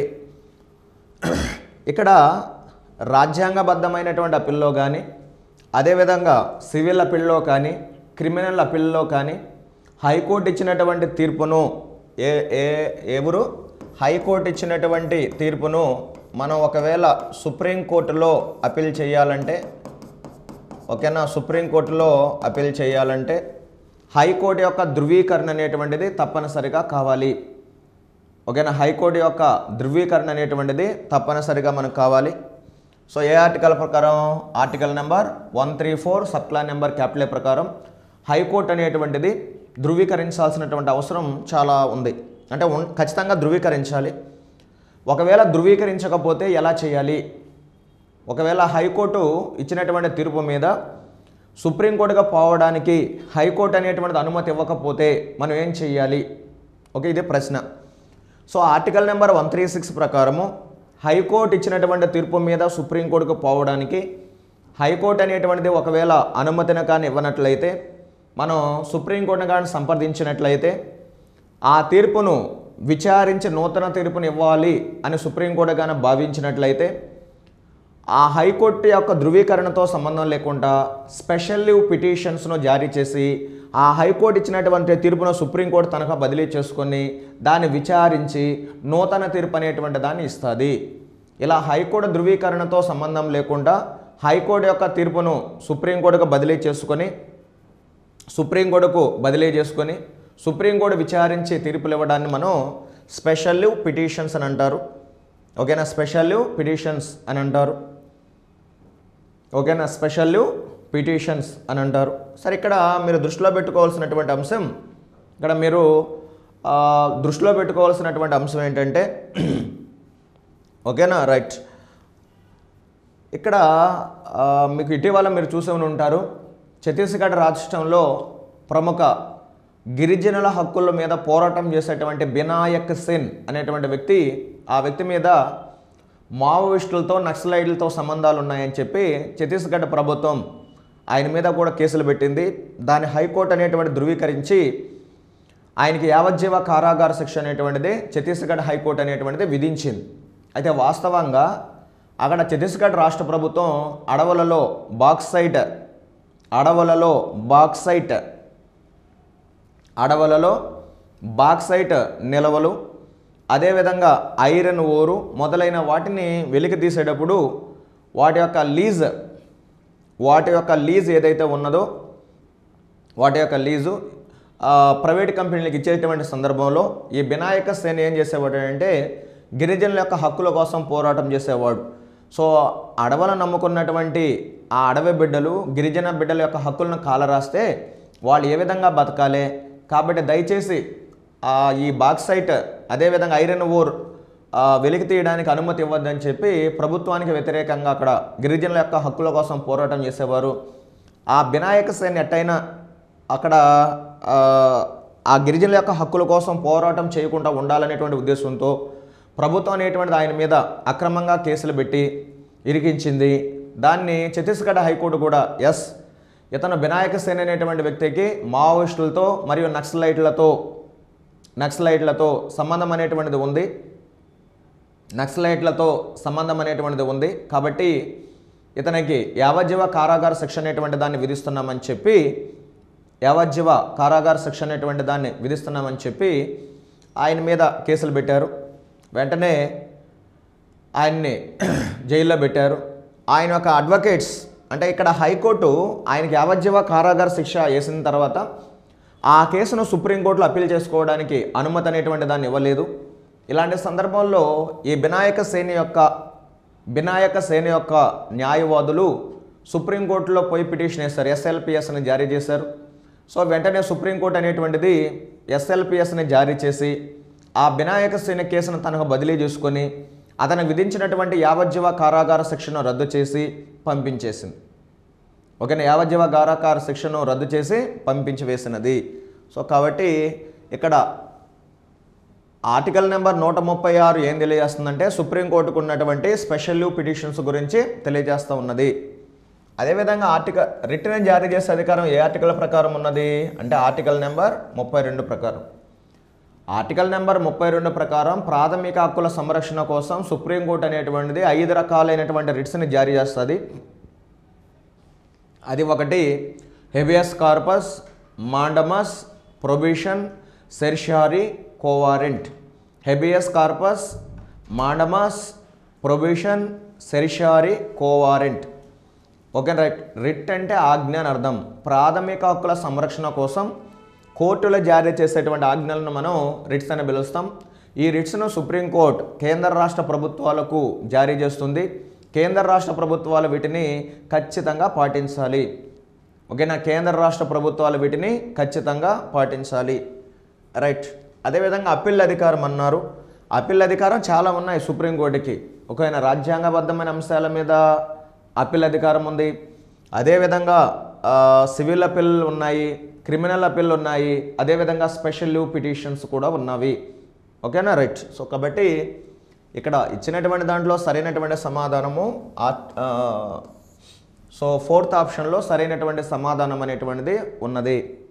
ఇక్కడ రాజ్యాంగబద్ధమైనటువంటి అప్పీల్లో కానీ, అదేవిధంగా సివిల్ అప్పీల్లో కానీ, క్రిమినల్ అప్పీల్లో కానీ హైకోర్టు ఇచ్చినటువంటి తీర్పును ఎవరు హైకోర్టు ఇచ్చినటువంటి తీర్పును మనం ఒకవేళ సుప్రీంకోర్టులో అప్పీల్ చేయాలంటే, ఓకేనా, సుప్రీంకోర్టులో అప్పీల్ చేయాలంటే హైకోర్టు యొక్క ధృవీకరణ అనేటువంటిది తప్పనిసరిగా కావాలి. ఓకేనా, హైకోర్టు యొక్క ధృవీకరణ అనేటువంటిది తప్పనిసరిగా మనకు కావాలి. సో ఏ ఆర్టికల్ ప్రకారం? Article number 134 subclause number capital ప్రకారం హైకోర్టు అనేటువంటిది ధృవీకరించాల్సినటువంటి అవసరం చాలా ఉంది. అంటే ఖచ్చితంగా ధృవీకరించాలి. ఒకవేళ ధృవీకరించకపోతే ఎలా చేయాలి? ఒకవేళ హైకోర్టు ఇచ్చినటువంటి తీర్పు మీద సుప్రీంకోర్టుగా పోవడానికి హైకోర్టు అనేటువంటిది అనుమతి ఇవ్వకపోతే మనం ఏం చేయాలి? ఓకే, ఇదే ప్రశ్న. సో ఆర్టికల్ నెంబర్ 136 ప్రకారము హైకోర్టు ఇచ్చినటువంటి తీర్పు మీద సుప్రీంకోర్టుకు పోవడానికి హైకోర్టు అనేటువంటిది ఒకవేళ అనుమతిని కానీ ఇవ్వనట్లయితే, మనం సుప్రీంకోర్టును కానీ సంప్రదించినట్లయితే, ఆ తీర్పును విచారించి నూతన తీర్పును ఇవ్వాలి అని సుప్రీంకోర్టు కానీ భావించినట్లయితే, ఆ హైకోర్టు యొక్క ధృవీకరణతో సంబంధం లేకుండా స్పెషల్ లీవ్ పిటిషన్స్ను జారీ చేసి ఆ హైకోర్టు ఇచ్చినటువంటి తీర్పును సుప్రీంకోర్టు తనఖా బదిలీ చేసుకొని దాన్ని విచారించి నూతన తీర్పు అనేటువంటి దాన్ని ఇస్తుంది. ఇలా హైకోర్టు ధృవీకరణతో సంబంధం లేకుండా హైకోర్టు యొక్క తీర్పును సుప్రీంకోర్టుకు బదిలీ చేసుకొని సుప్రీంకోర్టు విచారించి తీర్పులు ఇవ్వడాన్ని మనం స్పెషల్ లీవ్ పిటిషన్స్ అని అంటారు. ఓకేనా, స్పెషల్ లీవ్ పిటిషన్స్ అని అంటారు. ఓకేనా, స్పెషల్ లీవ్ పిటిషన్స్ అని అంటారు. సరే, ఇక్కడ మీరు దృష్టిలో పెట్టుకోవాల్సినటువంటి అంశం ఏంటంటే, ఓకేనా, రైట్, ఇక్కడ మీకు ఇటీవల మీరు చూసే ఉంటారు, ఛత్తీస్గఢ్ రాష్ట్రంలో ప్రముఖ గిరిజనుల హక్కుల మీద పోరాటం చేసేటువంటి బినాయక్ సేన్ అనేటువంటి వ్యక్తి, ఆ వ్యక్తి మీద మావోయిస్టులతో నక్సలైట్లతో సంబంధాలు ఉన్నాయని చెప్పి ఛత్తీస్గఢ్ ప్రభుత్వం ఆయన మీద కూడా కేసులు పెట్టింది. దాన్ని హైకోర్టు అనేటువంటి ధృవీకరించి ఆయనకి యావజ్జీవ కారాగార శిక్ష అనేటువంటిది ఛత్తీస్గఢ్ హైకోర్టు అనేటువంటిది విధించింది. అయితే వాస్తవంగా అక్కడ ఛత్తీస్గఢ్ రాష్ట్ర ప్రభుత్వం అడవులలో బాక్సైట్ నిల్వలు, అదేవిధంగా ఐరన్ ఓరు మొదలైన వాటిని వెలికి తీసేటప్పుడు వాటి యొక్క లీజ్ ఏదైతే ఉన్నదో వాటి యొక్క లీజు ప్రైవేట్ కంపెనీలకు ఇచ్చేటువంటి సందర్భంలో ఈ బినాయక సేన్ ఏం చేసేవాడు అంటే గిరిజనుల యొక్క హక్కుల కోసం పోరాటం చేసేవాడు. సో అడవులను నమ్ముకున్నటువంటి ఆ అడవి బిడ్డలు, గిరిజన బిడ్డల యొక్క హక్కులను కాలరాస్తే వాళ్ళు ఏ విధంగా బతకాలి? కాబట్టి దయచేసి ఈ బాక్సైట్ అదేవిధంగా ఐరన్ ఓర్ వెలికి తీయడానికి అనుమతి ఇవ్వద్దని చెప్పి ప్రభుత్వానికి వ్యతిరేకంగా అక్కడ గిరిజనుల యొక్క హక్కుల కోసం పోరాటం చేసేవారు. ఆ బినాయక సేన్ ఎట్టయినా అక్కడ ఆ గిరిజనుల యొక్క హక్కుల కోసం పోరాటం చేయకుండా ఉండాలనేటువంటి ఉద్దేశంతో ప్రభుత్వం అనేటువంటిది ఆయన మీద అక్రమంగా కేసులు పెట్టి ఇరికించింది. దాన్ని ఛత్తీస్గఢ్ హైకోర్టు కూడా ఇతను బినాయక సేన్ అనేటువంటి వ్యక్తికి మావోయిస్టులతో మరియు నక్సలైట్లతో సంబంధం అనేటువంటిది ఉంది. నక్సలైట్లతో సంబంధం అనేటువంటిది ఉంది కాబట్టి ఇతనికి యావజ్జీవ కారాగార శిక్ష అనేటువంటి దాన్ని విధిస్తున్నామని చెప్పి యావజ్జీవ కారాగార శిక్ష అనేటువంటి దాన్ని విధిస్తున్నామని చెప్పి ఆయన మీద కేసులు పెట్టారు. వెంటనే ఆయన్ని జైల్లో పెట్టారు. ఆయన యొక్క అడ్వకేట్స్ అంటే ఇక్కడ హైకోర్టు ఆయనకి యావజ్జీవ కారాగార శిక్ష వేసిన తర్వాత ఆ కేసును సుప్రీంకోర్టులో అప్పీల్ చేసుకోవడానికి అనుమతి అనేటువంటి దాన్ని ఇవ్వలేదు. ఇలాంటి సందర్భంలో ఈ బినాయక సేన యొక్క న్యాయవాదులు సుప్రీంకోర్టులో పోయి పిటిషన్ వేస్తారు, ఎస్ఎల్పిఎస్ని జారీ చేశారు. సో వెంటనే సుప్రీంకోర్టు అనేటువంటిది ఎస్ఎల్పిఎస్ని జారీ చేసి ఆ బినాయక సేన కేసును తనకు బదిలీ చేసుకొని అతను విధించినటువంటి యావజ్జీవ కారాగార శిక్షను రద్దు చేసి పంపించేసింది. ఓకేనా, యావజ్జీవ కారాగార శిక్షను రద్దు చేసి పంపించి వేసినది. సో కాబట్టి ఇక్కడ ఆర్టికల్ నెంబర్ 136 ఏం తెలియజేస్తుందంటే సుప్రీంకోర్టుకు ఉన్నటువంటి స్పెషల్ లీవ్ పిటిషన్స్ గురించి తెలియజేస్తూ ఉన్నది. అదేవిధంగా రిట్ని జారీ చేసే అధికారం ఏ ఆర్టికల్ ప్రకారం ఉన్నది అంటే ఆర్టికల్ నెంబర్ 32 ప్రకారం. ఆర్టికల్ నెంబర్ 32 ప్రకారం ప్రాథమిక హక్కుల సంరక్షణ కోసం సుప్రీంకోర్టు అనేటువంటిది 5 రకాలైనటువంటి రిట్స్ని జారీ చేస్తుంది. అది ఒకటి habeas corpus, mandamus, prohibition, certiorari, quo warranto. Habeas corpus, mandamus, prohibition, certiorari, quo warranto. Okay right. Writ అంటే ఆజ్ఞ అని అర్థం. ప్రాథమిక హక్కుల సంరక్షణ కోసం కోర్టులో జారీ చేసేటువంటి ఆజ్ఞలను మనం రిట్స్ అని పిలుస్తాం. ఈ రిట్స్ను సుప్రీంకోర్టు కేంద్ర రాష్ట్ర ప్రభుత్వాలకు జారీ చేస్తుంది. కేంద్ర రాష్ట్ర ప్రభుత్వాలు వీటిని ఖచ్చితంగా పాటించాలి. ఓకేనా, కేంద్ర రాష్ట్ర ప్రభుత్వాలు వీటిని ఖచ్చితంగా పాటించాలి. రైట్. అదేవిధంగా అప్పీల్ అధికారం అన్నారు. అప్పీల్ అధికారం చాలా ఉన్నాయి సుప్రీంకోర్టుకి. ఒకవేళ రాజ్యాంగబద్ధమైన అంశాల మీద అప్పీల్ అధికారం ఉంది. అదేవిధంగా సివిల్ అప్పీల్ ఉన్నాయి, క్రిమినల్ అప్పీల్ ఉన్నాయి, అదేవిధంగా స్పెషల్ లీవ్ పిటిషన్స్ కూడా ఉన్నవి. ఓకేనా, రైట్. సో కాబట్టి ఇక్కడ ఇచ్చినటువంటి దాంట్లో సరైనటువంటి సమాధానము సో 4th ఆప్షన్లో సరైనటువంటి సమాధానం అనేటువంటిది ఉన్నది.